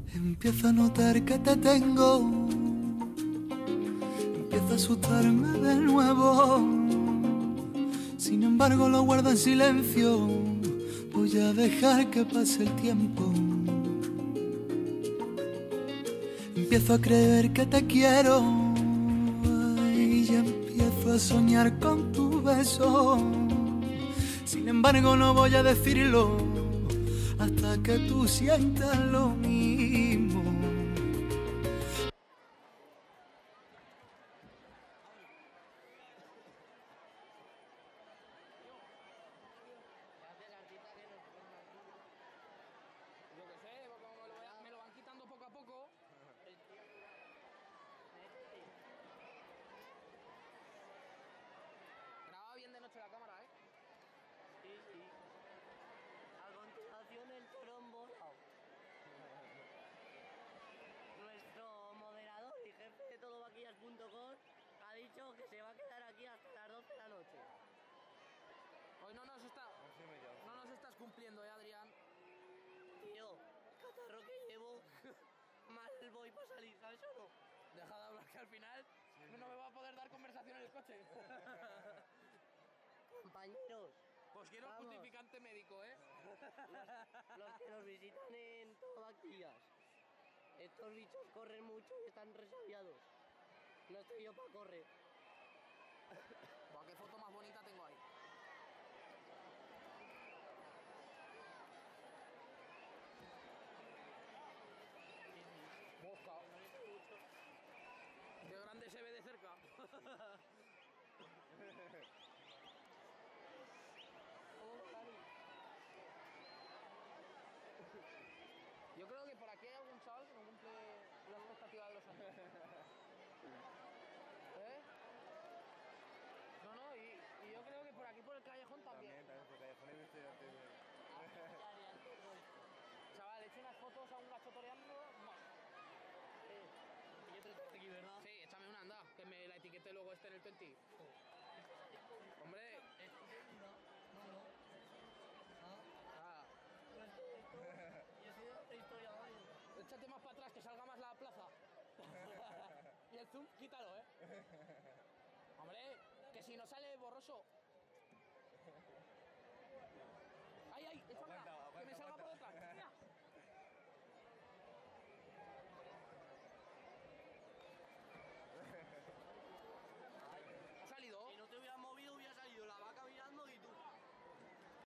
Empiezo a notar que te tengo, empiezo a asustarme de nuevo. Sin embargo lo guardo en silencio, voy a dejar que pase el tiempo. Empiezo a creer que te quiero y ya empiezo a soñar con tu beso. Sin embargo no voy a decirlo hasta que tú sientas lo mismo. Yo qué sé, porque como me lo van quitando poco a poco. Graba bien de noche la cámara, ¿eh? Sí, sí. A continuación el chorón volado. Nuestro moderador y jefe de todovaquillas.com ha dicho que se va a quedar aquí hasta las 12 de la noche. Hoy no nos estás cumpliendo, Adrián. Tío, catarro que llevo, mal voy para salir, ¿sabes o no? Deja de hablar que al final no me va a poder dar conversación en el coche. Compañeros, Pues quiero vamos. justificante médico, ¿eh? Los que nos visitan en todovaquillas. Estos bichos corren mucho y están resabiados. No estoy yo para correr. Buah, qué foto más bonita tengo ahí. Mosca. Qué grande se ve de cerca. Yo creo que por aquí hay algún chaval que no cumple la expectativa de los años. ¿Eh? No, y yo creo que por aquí por el callejón también. También, por callejón he visto yo antes. Chaval, he hecho unas fotos a un gacho toreando. Yo te aquí, ¿verdad? Sí, échame una, anda, que me la etiquete luego en el 20. Hombre. Ah. Yo soy de otra historia, vaya. Échate más para atrás, que salga más la plaza. Y el zoom, quítalo, ¿eh? Hombre, que si no sale borroso.